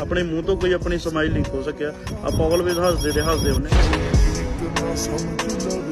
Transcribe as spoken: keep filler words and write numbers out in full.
अपने मूँह तो कोई अपनी समाइल नहीं खो सकिया। आप ऑलवेज हसदे ते हसदे हुन्ने।